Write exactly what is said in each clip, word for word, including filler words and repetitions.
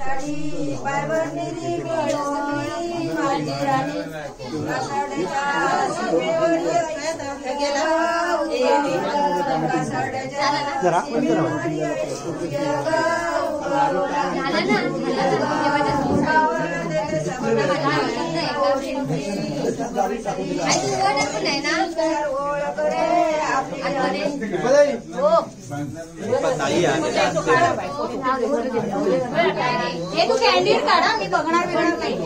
हे तू कॅन्डीड काढा मी बघणार बिघणार नाही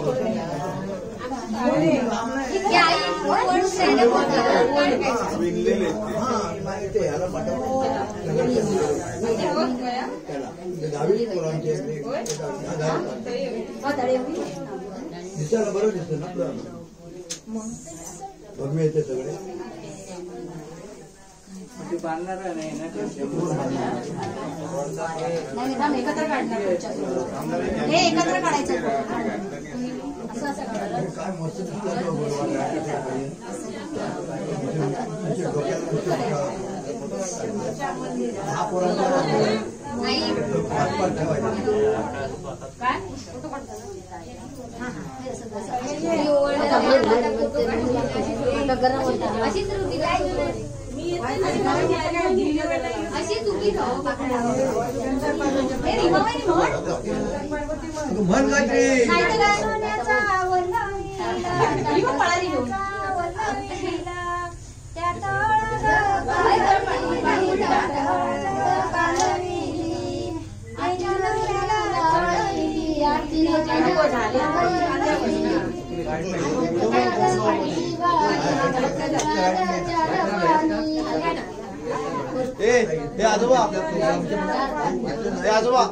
दिसायला बरं दिसतं ना बघू येते सगळे बांधणार नाही ना एकत्र काढणार हे एकत्र काढायचं काय मस्त हा पोरांचा मन काय ए आजोबा आपल्या आजोबा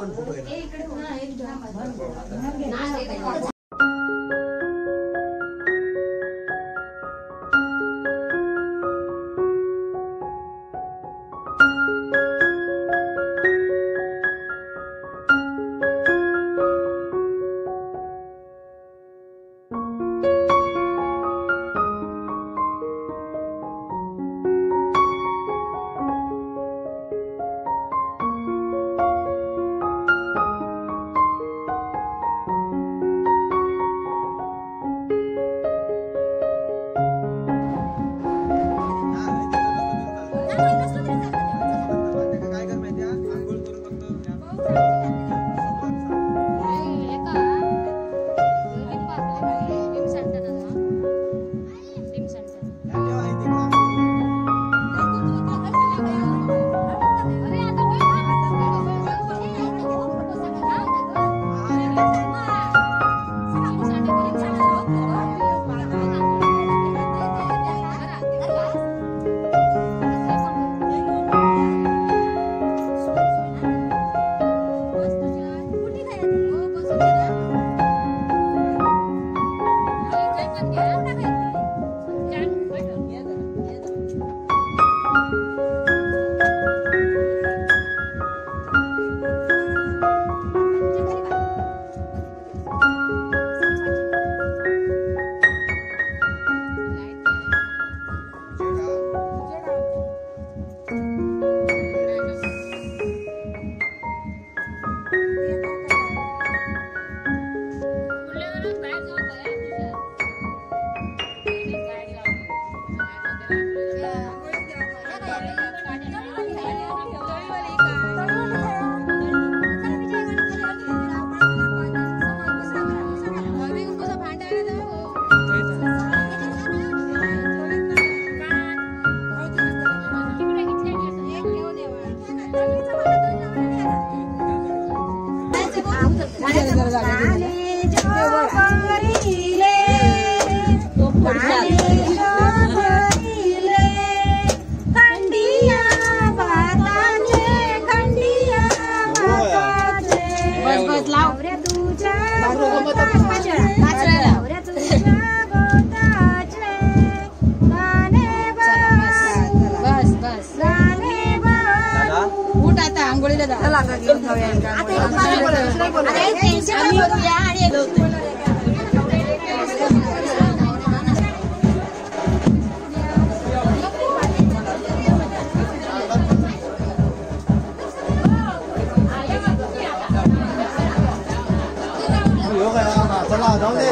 चला जाऊ दे.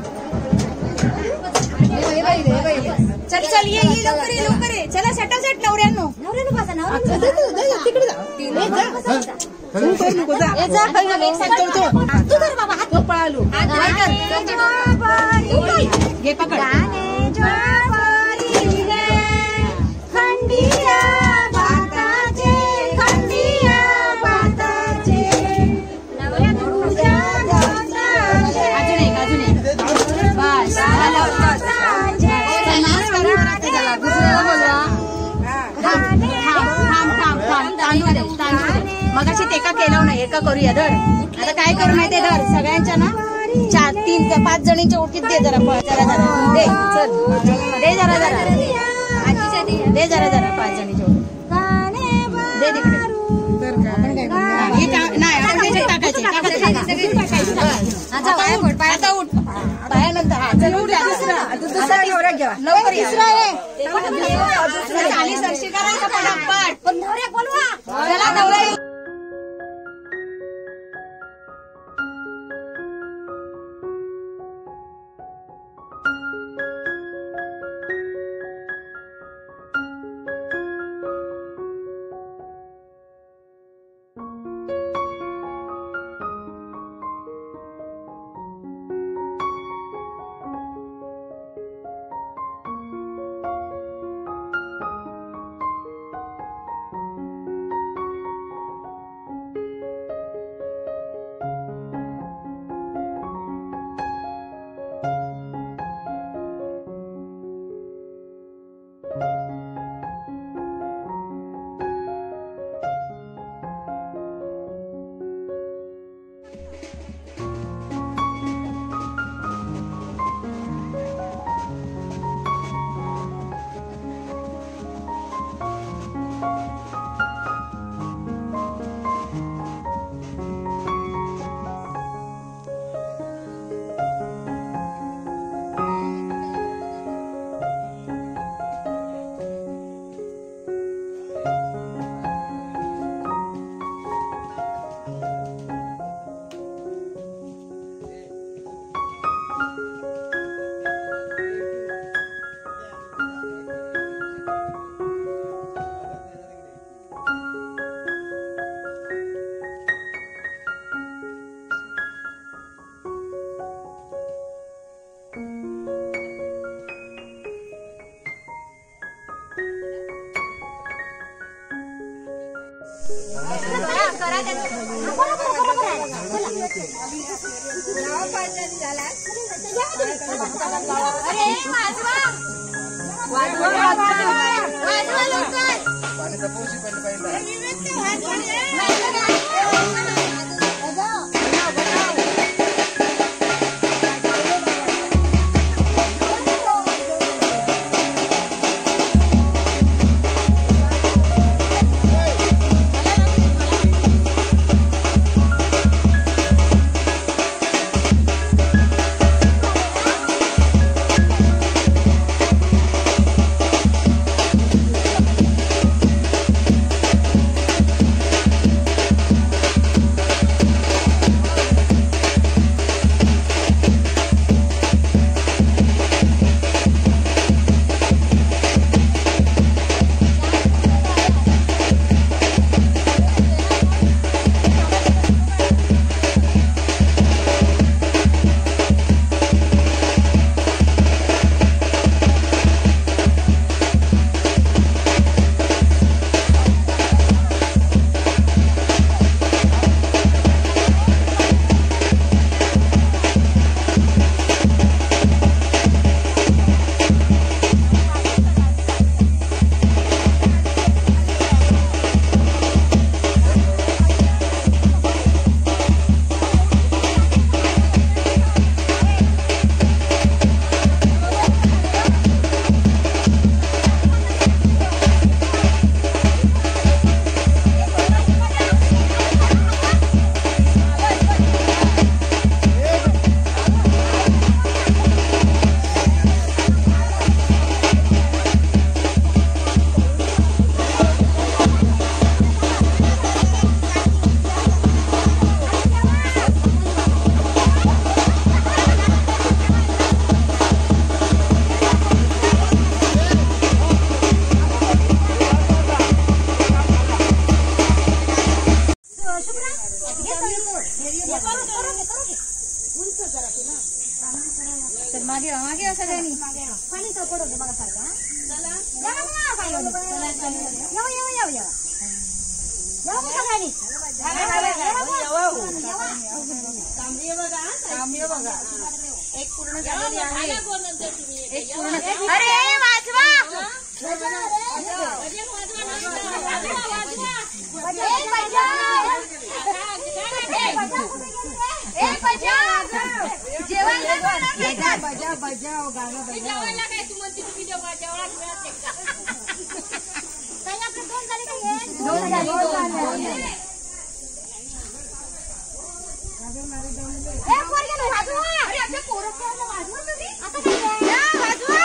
चल चल ये ये लवकर ये लवकर ये. चला सटा सट नवऱ्यानो नवऱ्यानो बसा नवऱ्यानो तिकडे जा. तू कर नको जा. ए जा पहिलं एक साथ तू तू धर बाबा हात पळालो. घे पकड. गाणे ज्वारी रे खंडिया बाताचे खंडिया बाताचे नवऱ्यानो तुझ्या गावचा. अजून एक अजून एक बस झालं. मगाशी ते का केलं नाही एका करूया धर. आता काय करू माहितीये धर सगळ्यांच्या ना चार तीन ते पाच जणींच्या ओळखीत दे जरा जरा जरा दे चल दे जरा जरा दे जरा जरा पाच जणींच्या ओळखीत दे तिकडे. नाही आपण त्याच्यात टाकायचे आता उठ पायानंतर हा चल उठ्या दुसरा नवऱ्या घ्या लवकर तिसरा आहे खाली सरशी करायचं पटापट. पण नवऱ्या बोलवा चला नवऱ्या. अरे वाजवा वाजवा वाजवा लवकर. पाणी तपवशी पहिलं तर मागे मागे या सगळ्यांनी पाणी पडू दे बघा सारखं एक पूर्ण झालेली आहे एक पूर्ण अरे वाजवा बजाव गाणं बजाव काय तू म्हणते तुम्ही जेवढा मिळत का काही आपले दोन झाले का दोन झाले दोन ए पोरगे वाजवा अरे आपल्या पोरं वाजवा तुम्ही आता काय वाजवा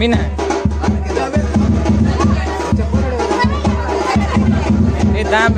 मी नाही हे दाम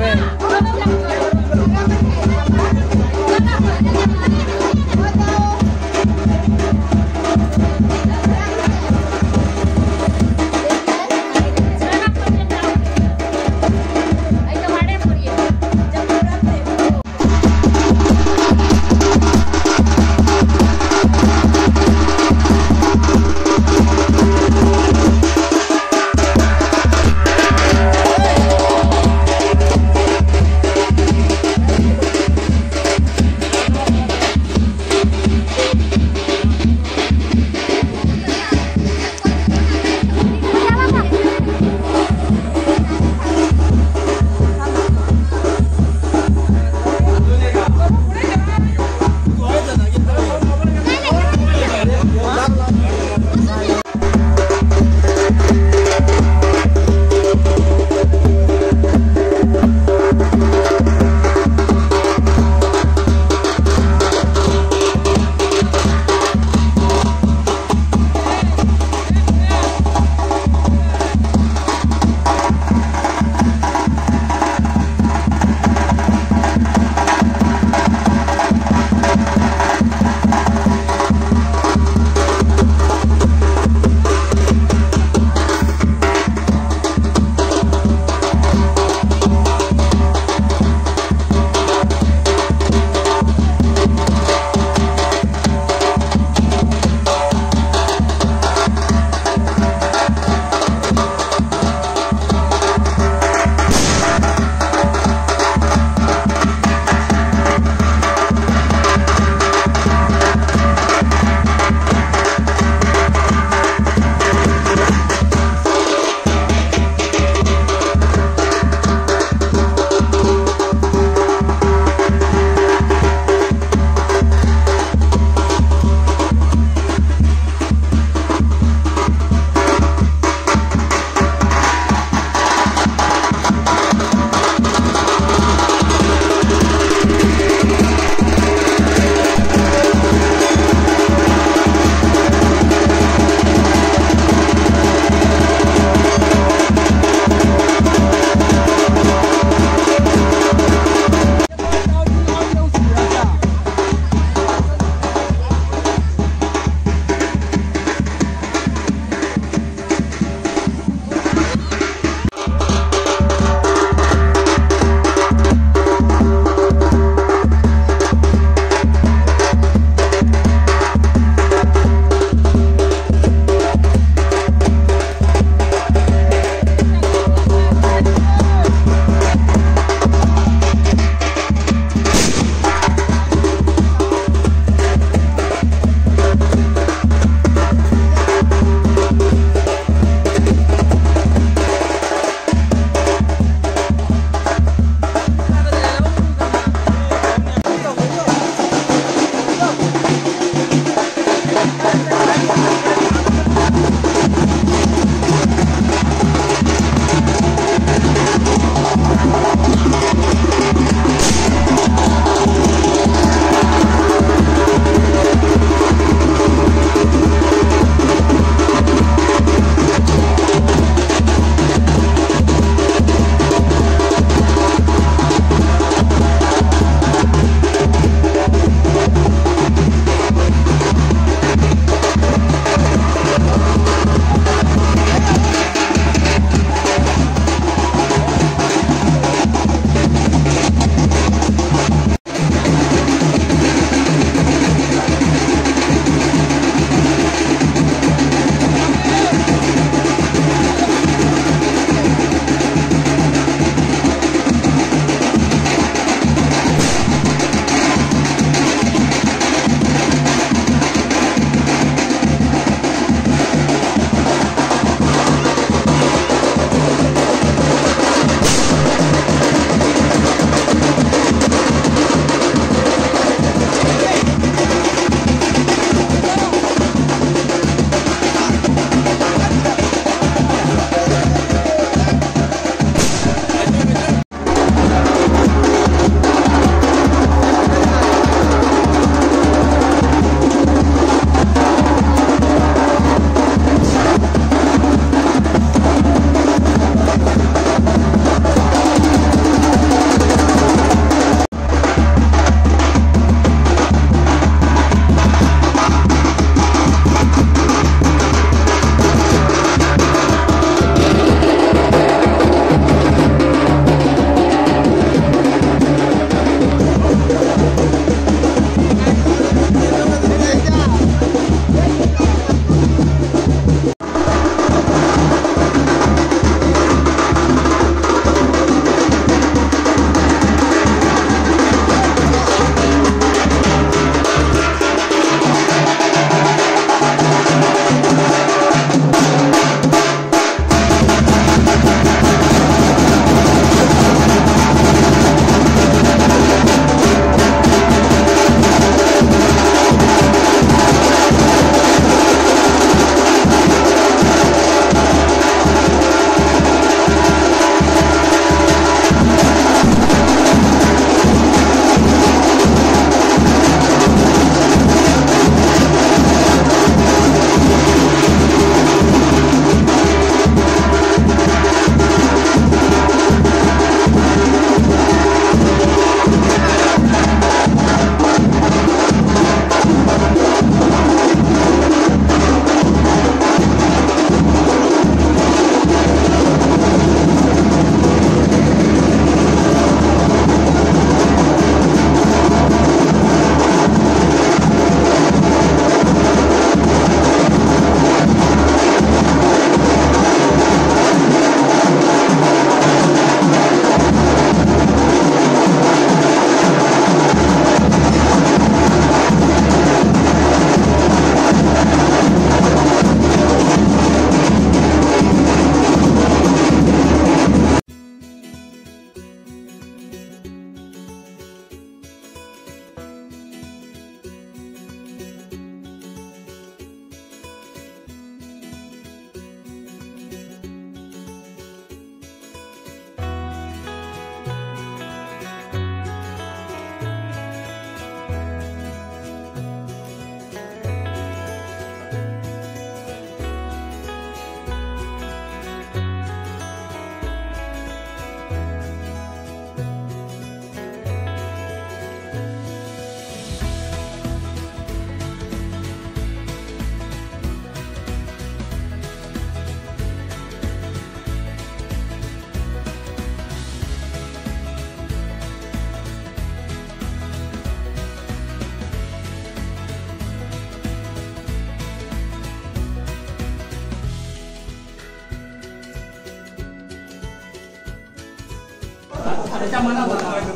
त्याच्या मनात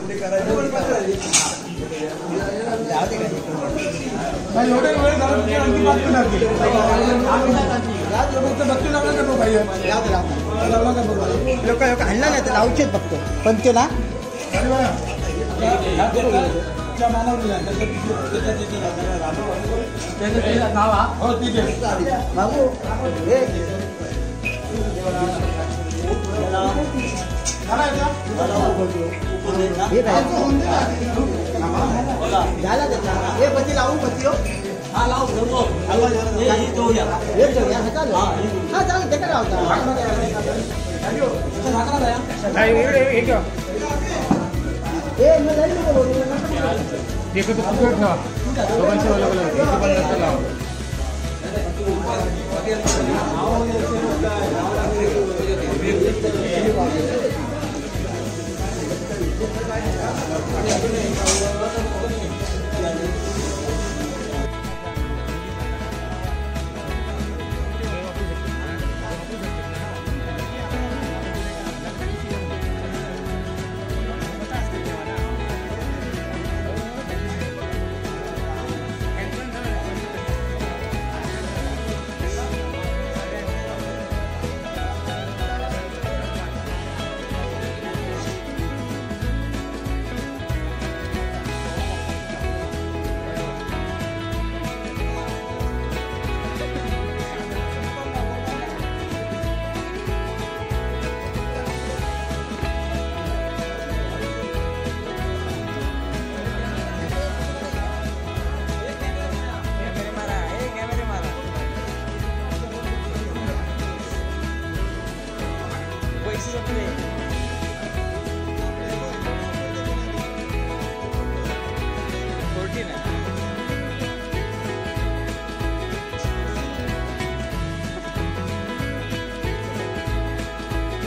एवढे वेळ झाला तुमची आणखी बात पण लागली बघतो लावला का तो पाहिजे लावला का बघा लोक लोक हल्ला नाही तर लावचेच बघतो पण ते ना त्या मानवली त्याचं नाव हा हो ठीक आहे बाबू हे हे काय झाला त्याचा हे पती लावू पती हो हा लाव ठेवतो हे ठेवूया हे ठेवूया हा चालू हा चालू ते काय लावता हे मग जाईल ना बोलू ठेवा दोघांची अलग अलग लावा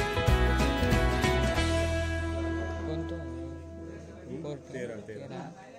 तेरा तेरा